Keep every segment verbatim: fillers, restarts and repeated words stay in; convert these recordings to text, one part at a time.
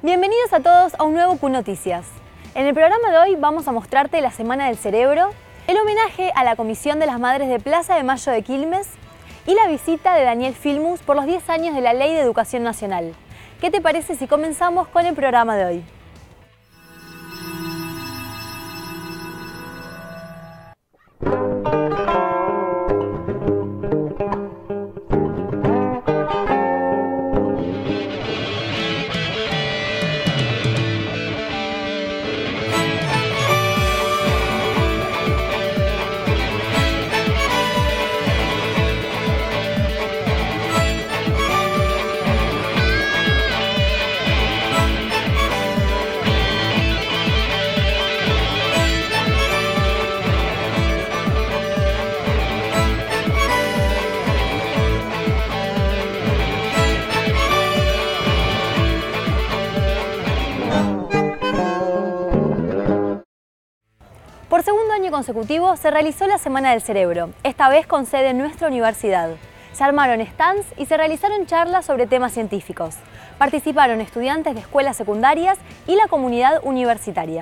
Bienvenidos a todos a un nuevo Q Noticias. En el programa de hoy vamos a mostrarte la Semana del Cerebro, el homenaje a la Comisión de las Madres de Plaza de Mayo de Quilmes y la visita de Daniel Filmus por los diez años de la Ley de Educación Nacional. ¿Qué te parece si comenzamos con el programa de hoy? Por segundo año consecutivo se realizó la Semana del Cerebro, esta vez con sede en nuestra universidad. Se armaron stands y se realizaron charlas sobre temas científicos. Participaron estudiantes de escuelas secundarias y la comunidad universitaria.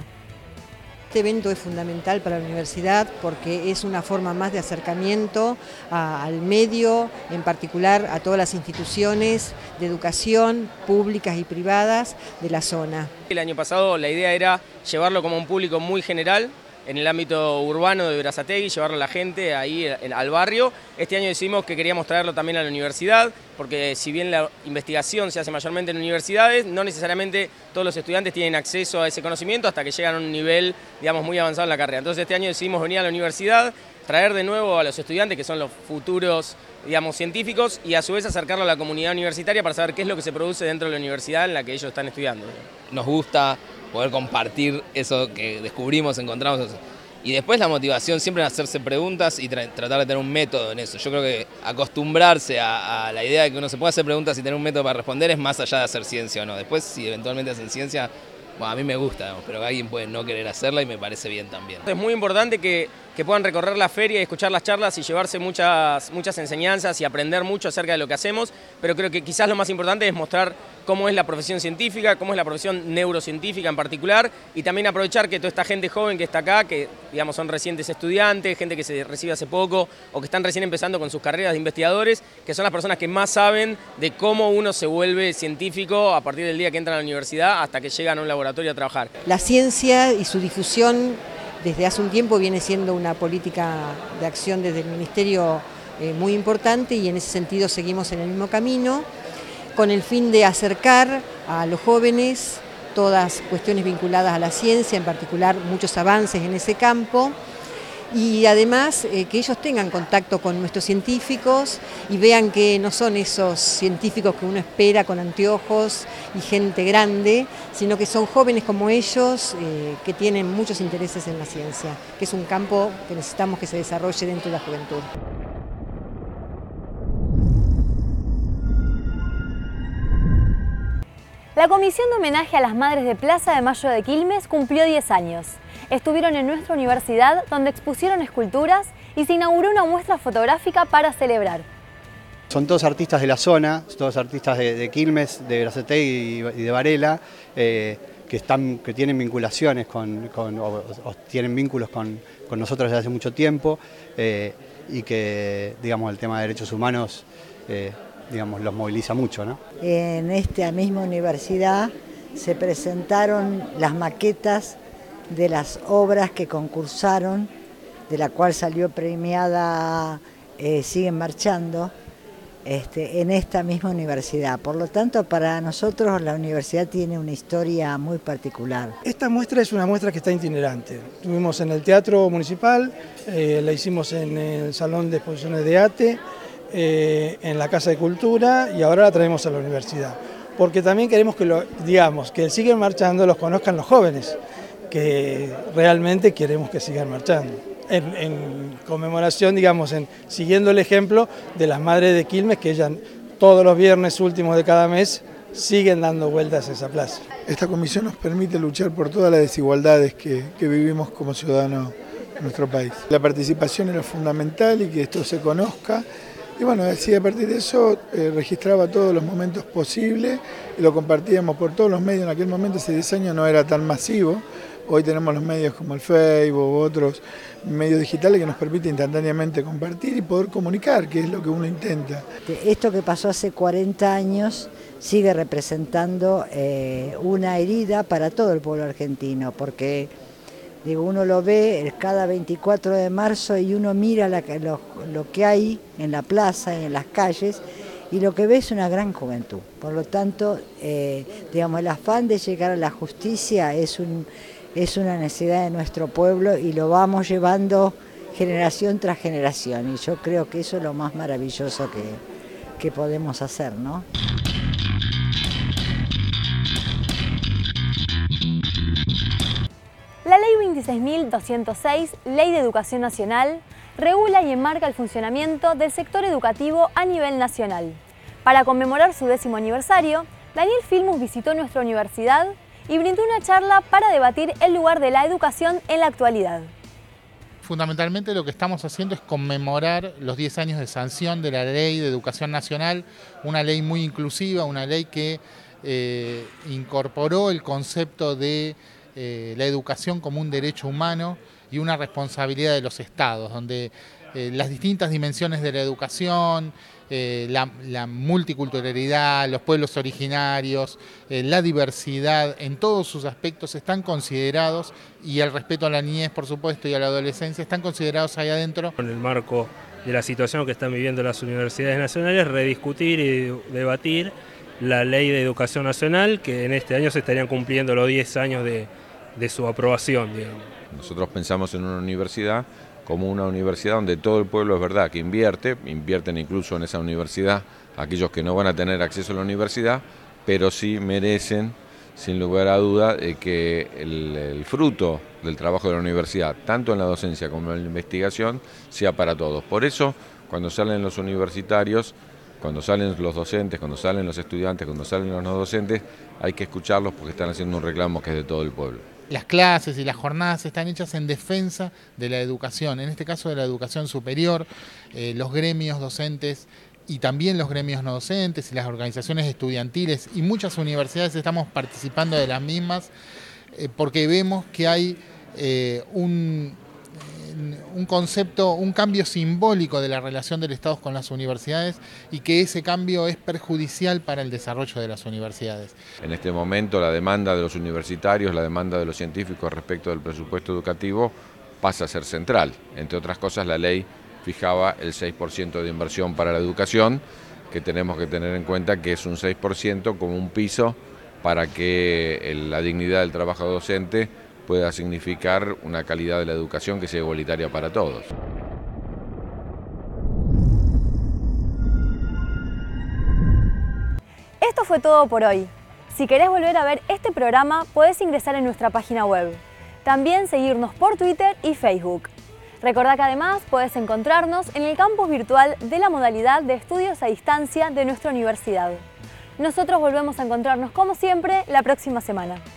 Este evento es fundamental para la universidad porque es una forma más de acercamiento a, al medio, en particular a todas las instituciones de educación públicas y privadas de la zona. El año pasado la idea era llevarlo como un público muy general, en el ámbito urbano de Berazategui, llevarlo a la gente ahí al barrio. Este año decidimos que queríamos traerlo también a la universidad, porque si bien la investigación se hace mayormente en universidades, no necesariamente todos los estudiantes tienen acceso a ese conocimiento hasta que llegan a un nivel, digamos, muy avanzado en la carrera. Entonces este año decidimos venir a la universidad, traer de nuevo a los estudiantes, que son los futuros, digamos, científicos, y a su vez acercarlo a la comunidad universitaria para saber qué es lo que se produce dentro de la universidad en la que ellos están estudiando. Nos gusta poder compartir eso que descubrimos, encontramos. Y después la motivación siempre en hacerse preguntas y tra tratar de tener un método en eso. Yo creo que acostumbrarse a, a la idea de que uno se puede hacer preguntas y tener un método para responder es más allá de hacer ciencia o no. Después, si eventualmente hacen ciencia, bueno, a mí me gusta, digamos, pero alguien puede no querer hacerla y me parece bien también. Es muy importante que, que puedan recorrer la feria y escuchar las charlas y llevarse muchas, muchas enseñanzas y aprender mucho acerca de lo que hacemos, pero creo que quizás lo más importante es mostrar cómo es la profesión científica, cómo es la profesión neurocientífica en particular, y también aprovechar que toda esta gente joven que está acá, que digamos son recientes estudiantes, gente que se recibe hace poco o que están recién empezando con sus carreras de investigadores, que son las personas que más saben de cómo uno se vuelve científico a partir del día que entra a la universidad hasta que llegan a un laboratorio a trabajar. La ciencia y su difusión desde hace un tiempo viene siendo una política de acción desde el Ministerio eh, muy importante, y en ese sentido seguimos en el mismo camino, con el fin de acercar a los jóvenes todas cuestiones vinculadas a la ciencia, en particular muchos avances en ese campo, y además eh, que ellos tengan contacto con nuestros científicos y vean que no son esos científicos que uno espera con anteojos y gente grande, sino que son jóvenes como ellos eh, que tienen muchos intereses en la ciencia, que es un campo que necesitamos que se desarrolle dentro de la juventud. La Comisión de Homenaje a las Madres de Plaza de Mayo de Quilmes cumplió diez años. Estuvieron en nuestra universidad, donde expusieron esculturas y se inauguró una muestra fotográfica para celebrar. Son todos artistas de la zona, todos artistas de, de Quilmes, de Berazategui y de Varela, eh, que, están, que tienen vinculaciones con, con, o, o tienen vínculos con, con nosotros desde hace mucho tiempo, eh, y que, digamos, el tema de derechos humanos eh, digamos, los moviliza mucho, ¿no? En esta misma universidad se presentaron las maquetas de las obras que concursaron, de la cual salió premiada eh, Siguen Marchando, este, en esta misma universidad. Por lo tanto, para nosotros la universidad tiene una historia muy particular. Esta muestra es una muestra que está itinerante. Tuvimos en el Teatro Municipal, eh, la hicimos en el Salón de Exposiciones de ATE, eh, en la Casa de Cultura, y ahora la traemos a la universidad. Porque también queremos que, lo, digamos, que Siguen Marchando los conozcan los jóvenes, que realmente queremos que sigan marchando. En, en conmemoración, digamos, en, siguiendo el ejemplo de las madres de Quilmes, que ellas todos los viernes últimos de cada mes siguen dando vueltas a esa plaza. Esta comisión nos permite luchar por todas las desigualdades que, que vivimos como ciudadanos en nuestro país. La participación era fundamental y que esto se conozca, Y bueno, así a partir de eso eh, registraba todos los momentos posibles y lo compartíamos por todos los medios. En aquel momento ese diseño no era tan masivo. Hoy tenemos los medios como el Facebook, otros medios digitales que nos permiten instantáneamente compartir y poder comunicar, que es lo que uno intenta. Esto que pasó hace cuarenta años sigue representando eh, una herida para todo el pueblo argentino, porque digo, uno lo ve cada veinticuatro de marzo y uno mira la, lo, lo que hay en la plaza y en las calles y lo que ve es una gran juventud. Por lo tanto, eh, digamos, el afán de llegar a la justicia es un... es una necesidad de nuestro pueblo y lo vamos llevando generación tras generación y yo creo que eso es lo más maravilloso que, que podemos hacer, ¿no? La Ley veintiséis mil doscientos seis, Ley de Educación Nacional, regula y enmarca el funcionamiento del sector educativo a nivel nacional. Para conmemorar su décimo aniversario, Daniel Filmus visitó nuestra universidad y brindó una charla para debatir el lugar de la educación en la actualidad. Fundamentalmente lo que estamos haciendo es conmemorar los diez años de sanción de la Ley de Educación Nacional, una ley muy inclusiva, una ley que eh, incorporó el concepto de eh, la educación como un derecho humano y una responsabilidad de los estados, donde eh, las distintas dimensiones de la educación, Eh, la, la multiculturalidad, los pueblos originarios, eh, la diversidad, en todos sus aspectos están considerados, y el respeto a la niñez, por supuesto, y a la adolescencia, están considerados ahí adentro. En el marco de la situación que están viviendo las universidades nacionales, rediscutir y debatir la Ley de Educación Nacional, que en este año se estarían cumpliendo los diez años de, de su aprobación, digamos. Nosotros pensamos en una universidad como una universidad donde todo el pueblo es verdad que invierte, invierten incluso en esa universidad aquellos que no van a tener acceso a la universidad, pero sí merecen, sin lugar a duda, eh, que el, el fruto del trabajo de la universidad, tanto en la docencia como en la investigación, sea para todos. Por eso, cuando salen los universitarios, cuando salen los docentes, cuando salen los estudiantes, cuando salen los no docentes, hay que escucharlos porque están haciendo un reclamo que es de todo el pueblo. Las clases y las jornadas están hechas en defensa de la educación, en este caso de la educación superior. Eh, los gremios docentes y también los gremios no docentes y las organizaciones estudiantiles y muchas universidades estamos participando de las mismas eh, porque vemos que hay eh, un, un concepto, un cambio simbólico de la relación del Estado con las universidades y que ese cambio es perjudicial para el desarrollo de las universidades. En este momento la demanda de los universitarios, la demanda de los científicos respecto del presupuesto educativo pasa a ser central. Entre otras cosas, la ley fijaba el seis por ciento de inversión para la educación, que tenemos que tener en cuenta que es un seis por ciento como un piso para que la dignidad del trabajo docente pueda significar una calidad de la educación que sea igualitaria para todos. Esto fue todo por hoy. Si querés volver a ver este programa, podés ingresar en nuestra página web. También seguirnos por Twitter y Facebook. Recordá que además podés encontrarnos en el campus virtual de la modalidad de estudios a distancia de nuestra universidad. Nosotros volvemos a encontrarnos como siempre la próxima semana.